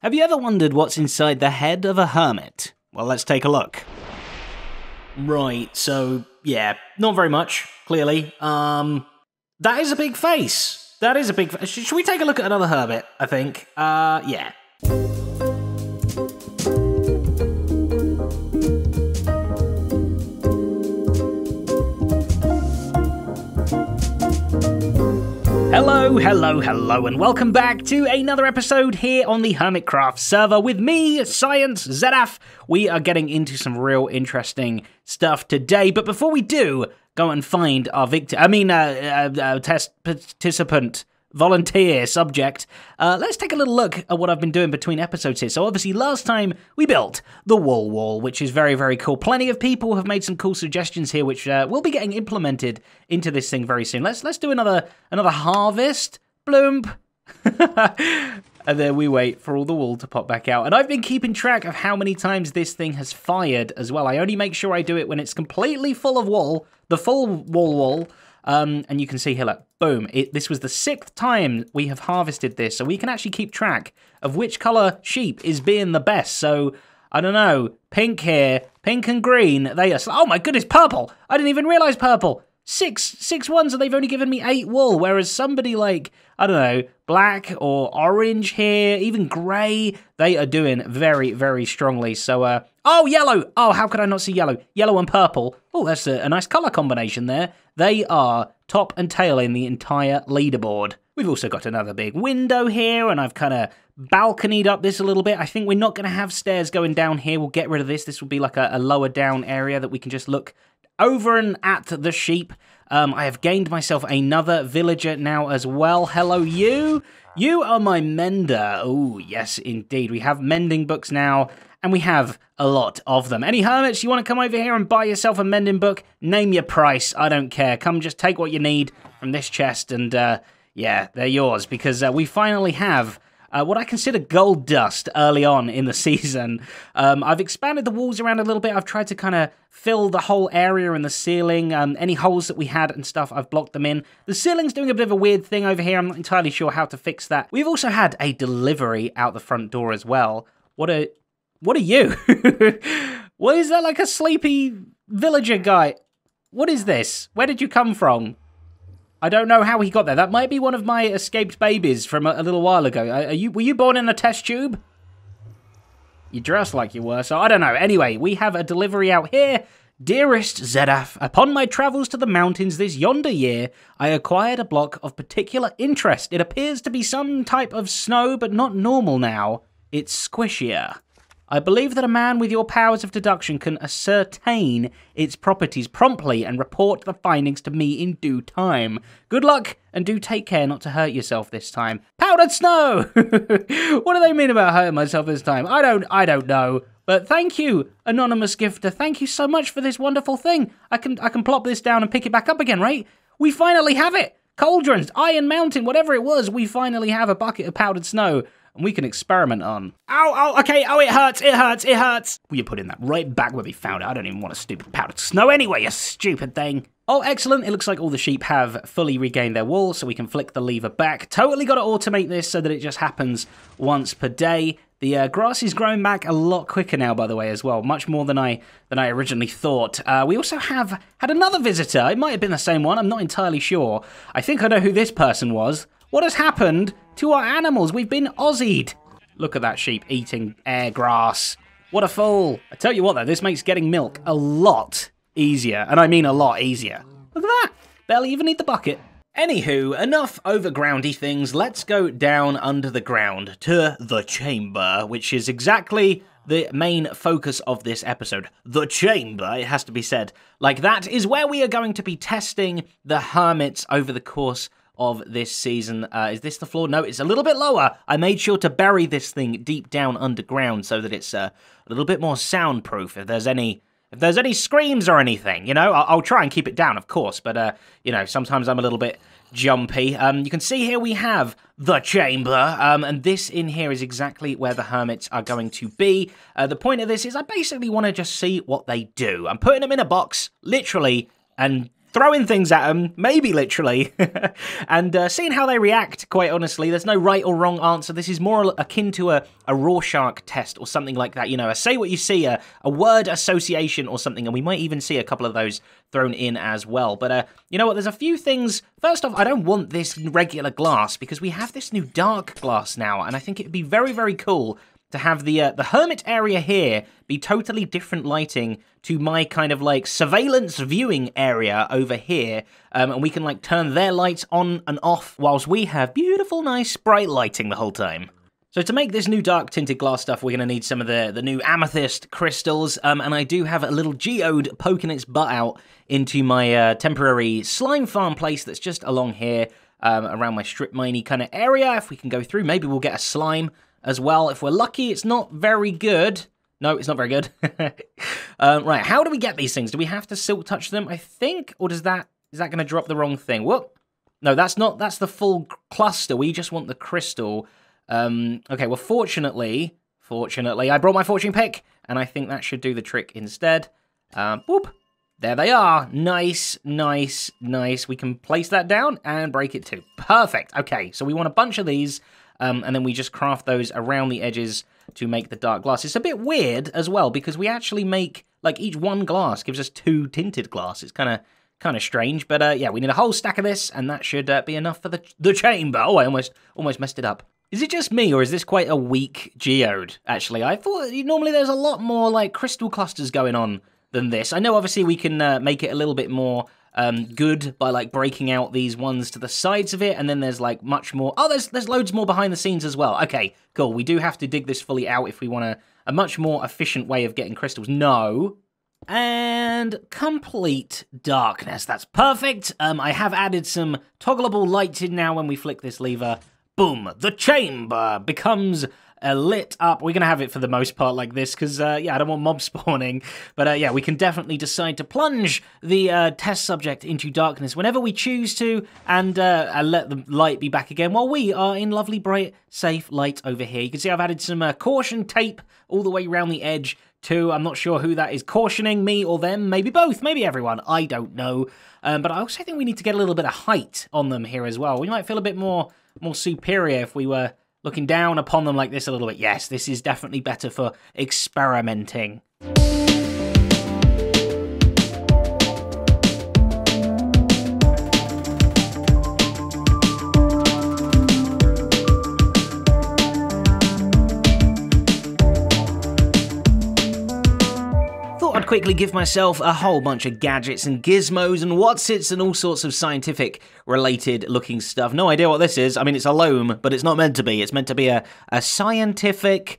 Have you ever wondered what's inside the head of a hermit? Well, let's take a look. Right, so, yeah, not very much, clearly. That is a big face. That is a big face. Should we take a look at another hermit, I think? Yeah. Hello, and welcome back to another episode here on the Hermitcraft server with me, Science Zedaf. We are getting into some real interesting stuff today, but before we do, go and find our test participant, volunteer, subject. Let's take a little look at what I've been doing between episodes here. So obviously last time we built the wall, which is very, very cool. Plenty of people have made some cool suggestions here, which will be getting implemented into this thing very soon. Let's do another harvest. Bloomp. And then we wait for all the wool to pop back out. And I've been keeping track of how many times this thing has fired as well. I only make sure I do it when it's completely full of wool, the full wool. And you can see here, look, boom. This was the 6th time we have harvested this, so we can actually keep track of which colour sheep is being the best. So, I don't know, pink here, pink and green, they are, oh my goodness, purple! I didn't even realise purple! Six ones, and they've only given me 8 wool, whereas somebody like, I don't know, black or orange here, even grey, they are doing very, very strongly. So, oh, yellow! Oh, how could I not see yellow? Yellow and purple. Oh, that's a nice colour combination there. They are top and tail in the entire leaderboard. We've also got another big window here, and I've kind of balconied up this a little bit. I think we're not going to have stairs going down here. We'll get rid of this. This will be like a lower down area that we can just look over and at the sheep. I have gained myself another villager now as well. Hello, you. You are my mender. Oh, yes, indeed. We have mending books now, and we have a lot of them. Any hermits, you want to come over here and buy yourself a mending book? Name your price. I don't care. Come just take what you need from this chest, and yeah, they're yours, because we finally have what I consider gold dust early on in the season. I've expanded the walls around a little bit. I've tried to kind of fill the whole area in the ceiling. Any holes that we had and stuff, I've blocked them in. The ceiling's doing a bit of a weird thing over here. I'm not entirely sure how to fix that. We've also had a delivery out the front door as well. What are you? What is that, like a sleepy villager guy? What is this? Where did you come from? I don't know how he got there. That might be one of my escaped babies from a little while ago. Were you born in a test tube? You dress like you were, so I don't know. Anyway, we have a delivery out here. Dearest Zedaf, upon my travels to the mountains this yonder year, I acquired a block of particular interest. It appears to be some type of snow, but not normal now. It's squishier. I believe that a man with your powers of deduction can ascertain its properties promptly and report the findings to me in due time. Good luck, and do take care not to hurt yourself this time. Powdered snow! What do they mean about hurting myself this time? I don't know. But thank you, anonymous gifter. Thank you so much for this wonderful thing. I can plop this down and pick it back up again, right? We finally have it! Cauldrons, Iron Mountain, whatever it was, we finally have a bucket of powdered snow. And we can experiment on. Ow, okay, oh, it hurts. Well, you're putting that right back where we found it. I don't even want a stupid powdered snow anyway, you stupid thing. Oh, excellent. It looks like all the sheep have fully regained their wool, so we can flick the lever back. Totally got to automate this so that it just happens once per day. The grass is growing back a lot quicker now, by the way, as well. Much more than I originally thought. We also have had another visitor. It might have been the same one. I'm not entirely sure. I think I know who this person was. What has happened to our animals? We've been Aussied. Look at that sheep eating air grass. What a fool. I tell you what, though, this makes getting milk a lot easier. And I mean a lot easier. Look at that. Barely even need the bucket. Anywho, enough overgroundy things. Let's go down under the ground to the chamber, which is exactly the main focus of this episode. The chamber, it has to be said like that, is where we are going to be testing the hermits over the course of this season. Is this the floor? No, it's a little bit lower. I made sure to bury this thing deep down underground so that it's a little bit more soundproof. If there's any screams or anything, you know, I'll try and keep it down, of course. But you know, sometimes I'm a little bit jumpy. You can see here we have the chamber, and this in here is exactly where the hermits are going to be. The point of this is I basically want to just see what they do. I'm putting them in a box, literally, and throwing things at them, maybe literally, and seeing how they react, quite honestly. There's no right or wrong answer. This is more akin to a Rorschach test or something like that. You know, a say what you see, a word association or something, and we might even see a couple of those thrown in as well. But you know what, there's a few things. First off, I don't want this regular glass because we have this new dark glass now, and I think it'd be very, very cool to have the hermit area here be totally different lighting to my kind of like surveillance viewing area over here, and we can like turn their lights on and off whilst we have beautiful, nice, bright lighting the whole time. So to make this new dark tinted glass stuff, we're going to need some of the new amethyst crystals, and I do have a little geode poking its butt out into my temporary slime farm place that's just along here, around my strip miney kind of area. If we can go through, maybe we'll get a slime as well. If we're lucky, it's not very good. No, it's not very good. Right, how do we get these things? Do we have to silk touch them, I think? Or is that going to drop the wrong thing? Whoop. No, that's the full cluster. We just want the crystal. Okay, well, fortunately, I brought my fortune pick, and I think that should do the trick instead. Whoop. There they are. Nice, nice, nice. We can place that down and break it too. Perfect. Okay, so we want a bunch of these. And then we just craft those around the edges to make the dark glass. It's a bit weird as well because we actually make, like, each one glass gives us 2 tinted glass. It's kind of strange, but yeah, we need a whole stack of this, and that should be enough for the chamber. Oh, I almost messed it up. Is it just me, or is this quite a weak geode, actually? I thought normally there's a lot more, like, crystal clusters going on than this. I know, obviously, we can make it a little bit more good by like breaking out these ones to the sides of it, and then there's like much more. Oh, there's loads more behind the scenes as well. Okay, cool. We do have to dig this fully out if we want a much more efficient way of getting crystals. No. And complete darkness. That's perfect. I have added some toggleable lights in now when we flick this lever. Boom. The chamber becomes lit up. We're going to have it for the most part like this because, yeah, I don't want mob spawning. But, yeah, we can definitely decide to plunge the test subject into darkness whenever we choose to and let the light be back again while we are in lovely, bright, safe light over here. You can see I've added some caution tape all the way around the edge too. I'm not sure who that is cautioning, me or them. Maybe both, maybe everyone. I don't know. But I also think we need to get a little bit of height on them here as well. We might feel a bit more superior if we were looking down upon them like this a little bit. Yes, this is definitely better for experimenting. I'd quickly give myself a whole bunch of gadgets and gizmos and whatsits and all sorts of scientific related looking stuff. No idea what this is. I mean, it's a loam, but it's not meant to be. It's meant to be a scientific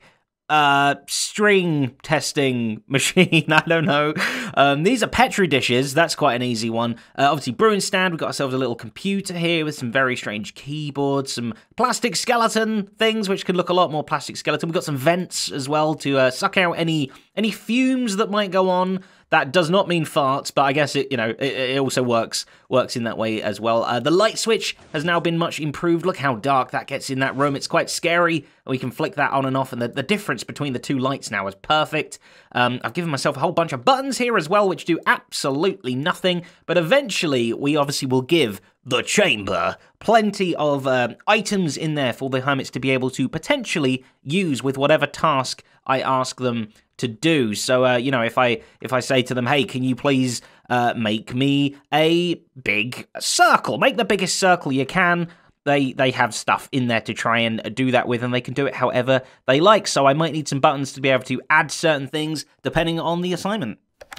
string testing machine. I don't know. These are Petri dishes. That's quite an easy one. Obviously, brewing stand. We've got ourselves a little computer here with some very strange keyboards, some plastic skeleton things, which could look a lot more plastic skeleton. We've got some vents as well to suck out any fumes that might go on. That does not mean farts, but I guess it also works in that way as well. The light switch has now been much improved. Look how dark that gets in that room. It's quite scary. We can flick that on and off, and the difference between the two lights now is perfect. I've given myself a whole bunch of buttons here as well, which do absolutely nothing, but eventually we obviously will give the chamber plenty of items in there for the hermits to be able to potentially use with whatever task I ask them to do. So, if I say to them, hey, can you please make me a big circle? Make the biggest circle you can. They have stuff in there to try and do that with, and they can do it however they like. So I might need some buttons to be able to add certain things depending on the assignment.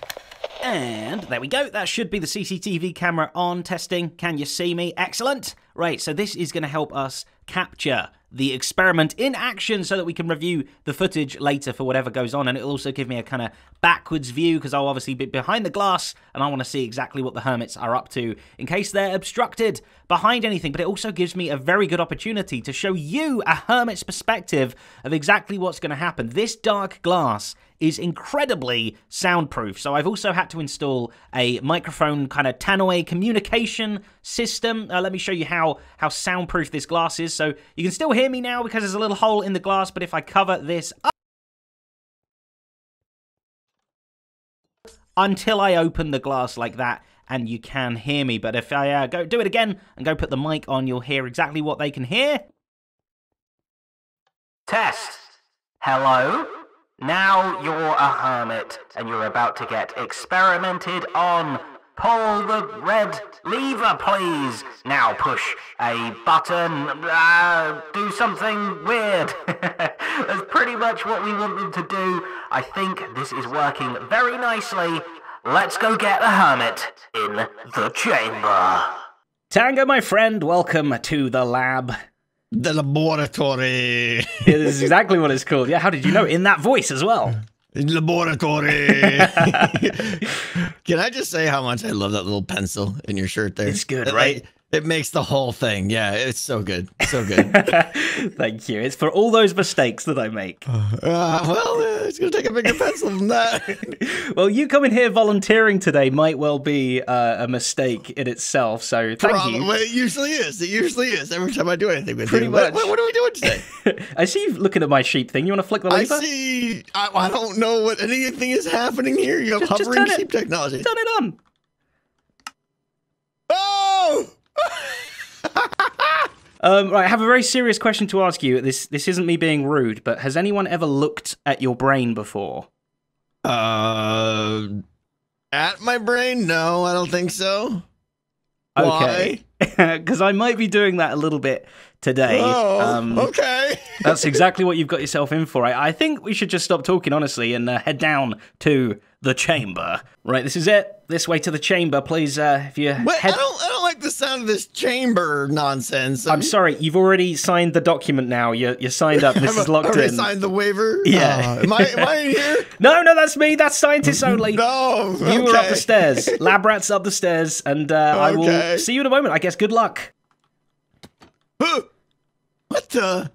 And there we go. That should be the CCTV camera on testing. Can you see me? Excellent. Right, so this is going to help us capture the experiment in action so that we can review the footage later for whatever goes on, and it'll also give me a kind of backwards view because I'll obviously be behind the glass and I want to see exactly what the hermits are up to in case they're obstructed behind anything. But it also gives me a very good opportunity to show you a hermit's perspective of exactly what's going to happen. This dark glass is incredibly soundproof, so I've also had to install a microphone kind of tannoy communication system. Let me show you how soundproof this glass is. So you can still hear me now because there's a little hole in the glass, but if I cover this up until I open the glass like that, and you can hear me. But if I go do it again and go put the mic on, you'll hear exactly what they can hear. Test. Hello? Now you're a hermit, and you're about to get experimented on. Pull the red lever, please. Now push a button. Do something weird. That's pretty much what we want them to do. I think this is working very nicely. Let's go get a hermit in the chamber. Tango, my friend, welcome to the lab. The laboratory. It is exactly what it's called. Yeah, how did you know? In that voice as well. Laboratory. Can I just say how much I love that little pencil in your shirt there? It's good, right? It makes the whole thing. Yeah, it's so good. So good. Thank you. It's for all those mistakes that I make. It's going to take a bigger pencil than that. Well, you coming here volunteering today might well be a mistake in itself, so thank you. It usually is. It usually is. Every time I do anything with Pretty you. much. What are we doing today? I see you looking at my sheep thing. You want to flick the lever? I see. I don't know what anything is happening here. You have Just hovering turn sheep technology. Turn it on. Oh! Right, I have a very serious question to ask you. This isn't me being rude, but has anyone ever looked at your brain before? At my brain? No, I don't think so. Okay. Because I might be doing that a little bit today. Oh, okay. That's exactly what you've got yourself in for. I think we should just stop talking, honestly, and head down to the chamber. Right, this is it. This way to the chamber, please. If you Wait, I don't like the sound of this chamber nonsense. I'm sorry, you've already signed the document now. You're signed up. This is locked in. I already signed the waiver? Yeah. Am I in here? No, that's me. That's scientists only. No, okay. You were up the stairs. Lab rat's up the stairs, and I will see you in a moment. I guess good luck. What the?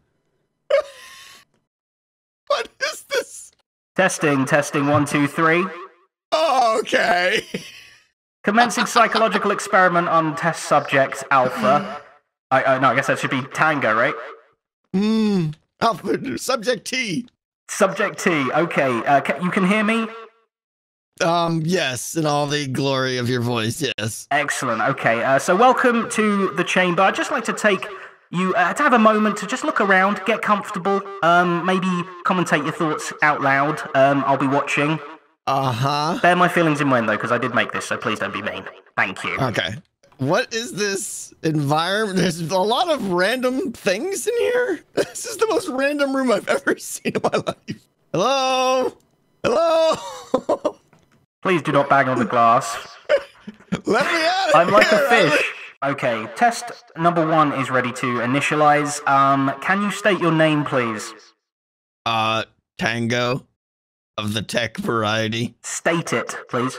What is this? Testing, 1, 2, 3. Oh, okay. Commencing psychological experiment on test subject Alpha. No, I guess that should be Tango, right? Alpha, subject T. Subject T, okay. You can hear me? Yes, in all the glory of your voice, yes. Excellent, okay. So welcome to the chamber. I'd just like to take you to have a moment to just look around, get comfortable, maybe commentate your thoughts out loud. I'll be watching. Uh-huh. Bear my feelings in mind, though, because I did make this, so please don't be mean. Thank you. Okay. What is this environment? There's a lot of random things in here. This is the most random room I've ever seen in my life. Hello? Hello? Please do not bang on the glass. Let me out of I'm like here. a fish. Okay, test number 1 is ready to initialize. Can you state your name, please? Tango of the tech variety. State it, please.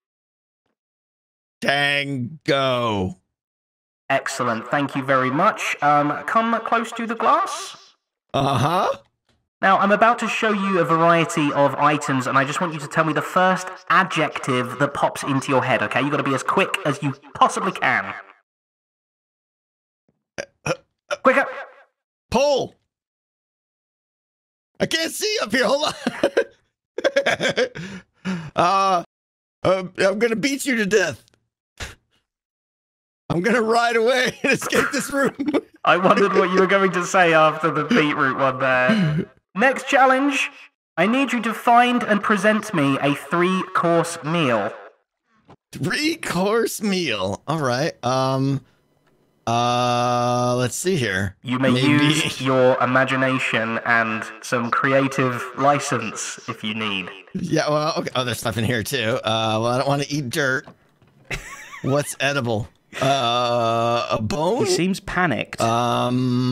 Tango. Excellent, thank you very much. Come close to the glass. Uh-huh. Now, I'm about to show you a variety of items, and I just want you to tell me the first adjective that pops into your head, okay? You've got to be as quick as you possibly can. Quicker! Pull. I can't see up here. Hold on. I'm gonna beat you to death. I'm gonna ride away and escape this room. I wondered what you were going to say after the beetroot one there. Next challenge. I need you to find and present me a 3-course meal. 3-course meal. All right. Let's see here. You may use your imagination and some creative license if you need. Yeah, well, okay. Oh, there's stuff in here too. Well, I don't want to eat dirt. What's edible? A bone? He seems panicked. Are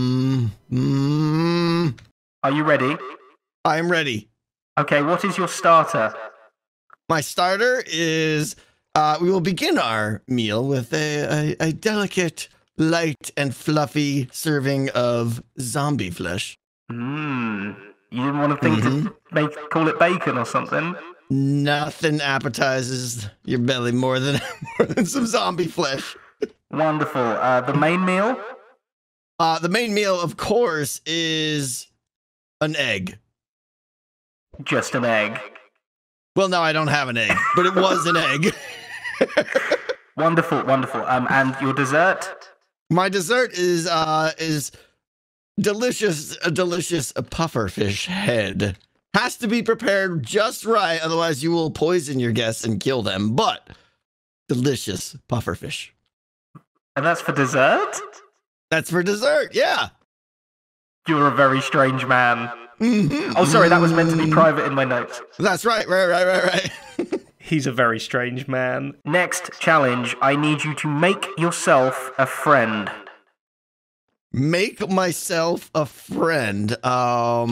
you ready? I'm ready. Okay, what is your starter? My starter is, we will begin our meal with a delicate, light and fluffy serving of zombie flesh. You didn't want to think to call it bacon or something? Nothing appetizes your belly more than some zombie flesh. Wonderful. The main meal? The main meal, of course, is an egg. Just an egg. Well, no, I don't have an egg, but it was an egg. Wonderful, wonderful. And your dessert? My dessert is delicious, a delicious pufferfish head. Has to be prepared just right, otherwise you will poison your guests and kill them. But delicious pufferfish. And that's for dessert? That's for dessert, yeah. You're a very strange man. Mm-hmm. Oh, sorry, that was meant to be private in my notes. That's right, right. He's a very strange man. Next challenge, I need you to make yourself a friend. Make myself a friend. I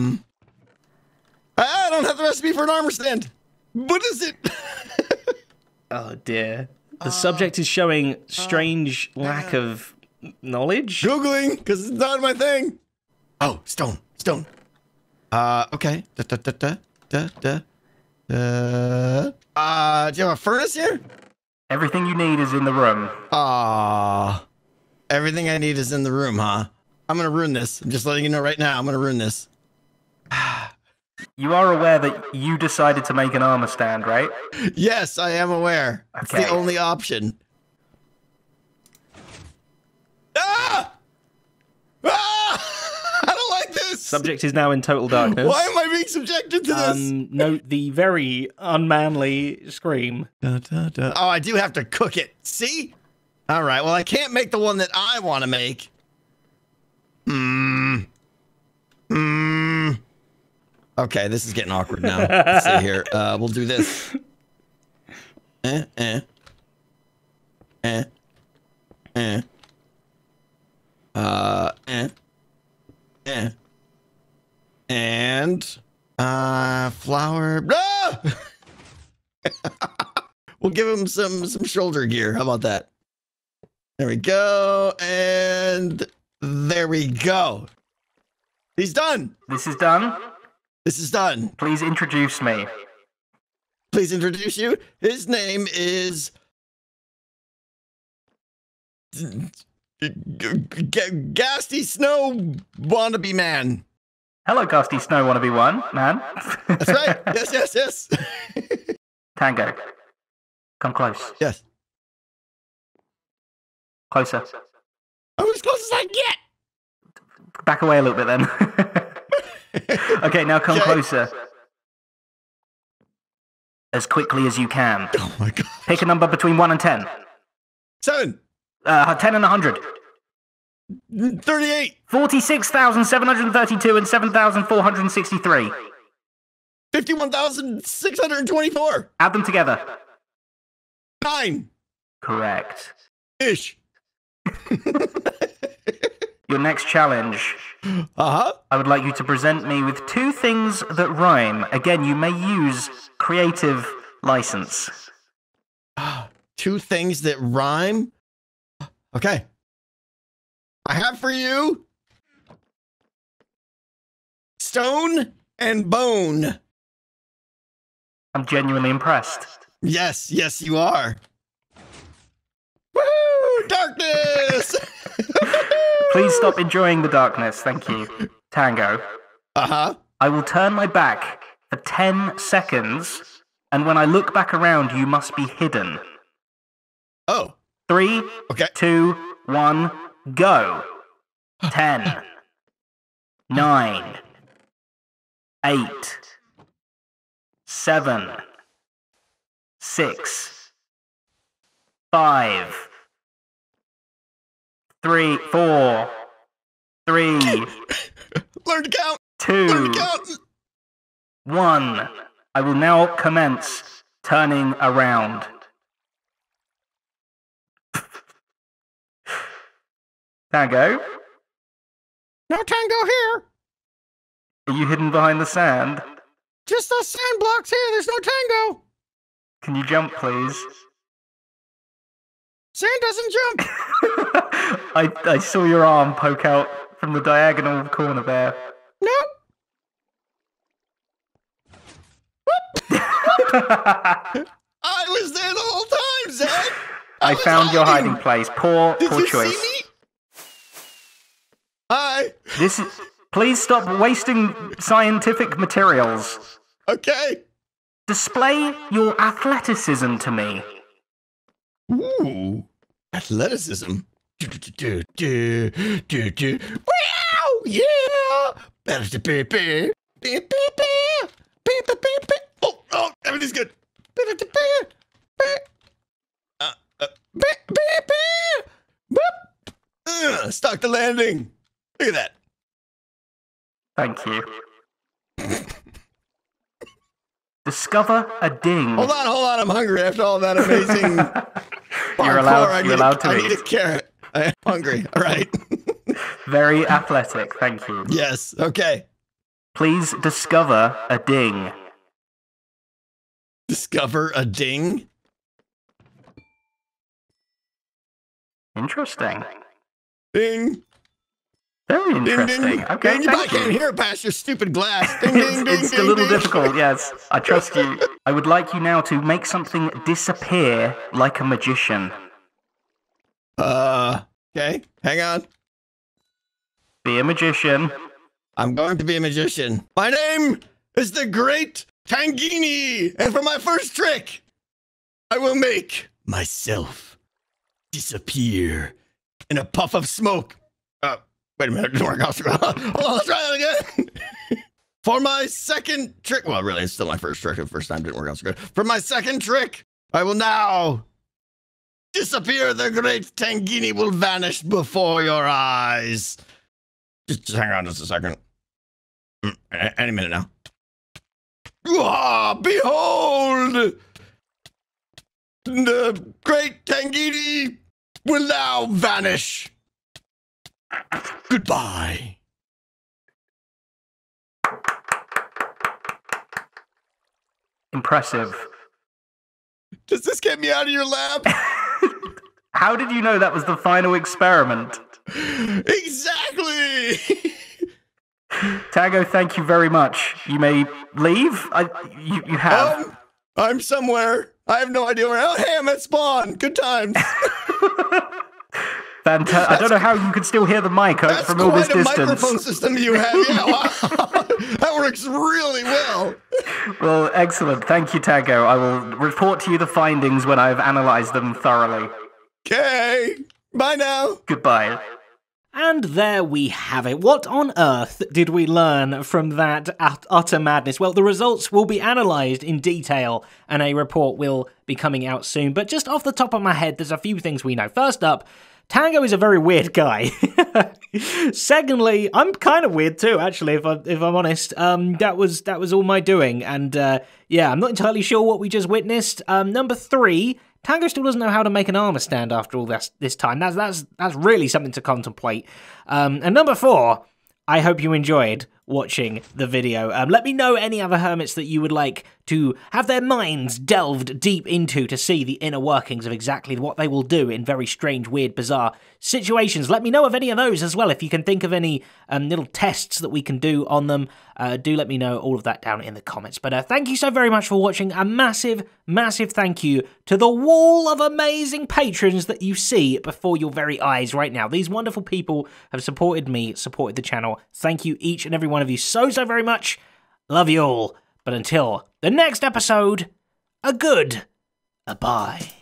don't have the recipe for an armor stand. What is it? Oh dear. The subject is showing strange lack of knowledge. Googling, because it's not my thing. Oh, stone. Okay. Do you have a furnace here? Everything you need is in the room. Everything I need is in the room, huh? I'm gonna ruin this. I'm just letting you know right now. I'm gonna ruin this. You are aware that you decided to make an armor stand, right? Yes, I am aware. Okay. It's the only option. Ah! I don't like this. Subject is now in total darkness. Why am I being subjected to this? Note the very unmanly scream. Oh, I do have to cook it. See? All right. Well, I can't make the one that I want to make. Okay, this is getting awkward now. Let's see here. We'll do this. And flour. Ah! We'll give him some shoulder gear. How about that? There we go. And there we go. He's done. This is done. This is done. Please introduce me. Please introduce you. His name is Gasty Snow Wannabe Man. Hello, Gusty Snow Wannabe One, man. That's right. Yes. Tango. Come close. Yes. Closer. I'm as close as I can get. Back away a little bit then. Okay, now come closer. As quickly as you can. Oh my god. Pick a number between 1 and 10. 7. 10 and 100. 38. 46,732 and 7,463. 51,624. Add them together. 9. Correct. Ish. Your next challenge. Uh-huh. I would like you to present me with 2 things that rhyme. Again, you may use creative license. 2 things that rhyme? Okay. I have for you stone and bone. I'm genuinely impressed. Yes, you are. Woo! Darkness! Please stop enjoying the darkness, thank you. Tango. Uh-huh. I will turn my back for 10 seconds, and when I look back around, you must be hidden. Oh. 3, Okay. 2, 1, go. 10, 9, 8, 7, 6, 5, 3, 4, 3, Learn to count. 2, Learn to count. 1. I will now commence turning around. Tango? No tango here. Are you hidden behind the sand? Just those sand blocks here. There's no tango. Can you jump, please? Sand doesn't jump. I saw your arm poke out from the diagonal corner there. Nope. I was there the whole time, Zed. I found your hiding place. Poor Did you choice. see me? Hi. Please stop wasting scientific materials. Okay. Display your athleticism to me. Ooh, athleticism. Wow, yeah. Oh, everything's good. Stuck the landing. Look at that. Thank you. Discover a ding. Hold on. I'm hungry after all that amazing. You're allowed to I eat. need a carrot. I am hungry. All right. Very athletic. Thank you. Yes. Okay. Please discover a ding. Discover a ding. Interesting. Ding. Very Ding, interesting. ding. Okay, Ding. I can't hear it past your stupid glass. Ding, ding, ding, it's ding, a little ding. difficult, yes. I trust you. I would like you now to make something disappear like a magician. Okay. Hang on. Be a magician. I'm going to be a magician. My name is the Great Tangini, and for my first trick, I will make myself disappear in a puff of smoke. Wait a minute, it didn't work out. Hold on, let's try that again. For my second trick, well, really, it's still my first trick. The first time didn't work out so good. For my second trick, I will now disappear. The Great Tangini will vanish before your eyes. Just hang on just a second. Any minute now. Behold! The Great Tangini will now vanish. Goodbye. Impressive. Does this get me out of your lab? How did you know that was the final experiment? Exactly! Tango, thank you very much. You may leave. You have. I'm somewhere. I have no idea where. Oh, hey, I'm at spawn. Good times. Fantastic. I don't know how you can still hear the mic from all this distance. That's quite a microphone system you have. Yeah, wow. That works really well. Well, excellent. Thank you, Tango. I will report to you the findings when I've analysed them thoroughly. Okay. Bye now. Goodbye. And there we have it. What on earth did we learn from that utter madness? Well, the results will be analysed in detail and a report will be coming out soon. But just off the top of my head, there's a few things we know. First up, Tango is a very weird guy. Secondly, I'm kind of weird too, actually, if I'm honest. That was all my doing. And yeah, I'm not entirely sure what we just witnessed. Number 3, Tango still doesn't know how to make an armor stand after all this time. That's really something to contemplate. And number 4, I hope you enjoyed watching the video. Let me know any other hermits that you would like to have their minds delved deep into to see the inner workings of exactly what they will do in very strange, weird, bizarre situations. Let me know of any of those as well. If you can think of any little tests that we can do on them, do let me know all of that down in the comments. But thank you so very much for watching. A massive, massive thank you to the wall of amazing patrons that you see before your very eyes right now. These wonderful people have supported me, supported the channel. Thank you, each and every one of you, so very much. Love you all. But until the next episode, a bye.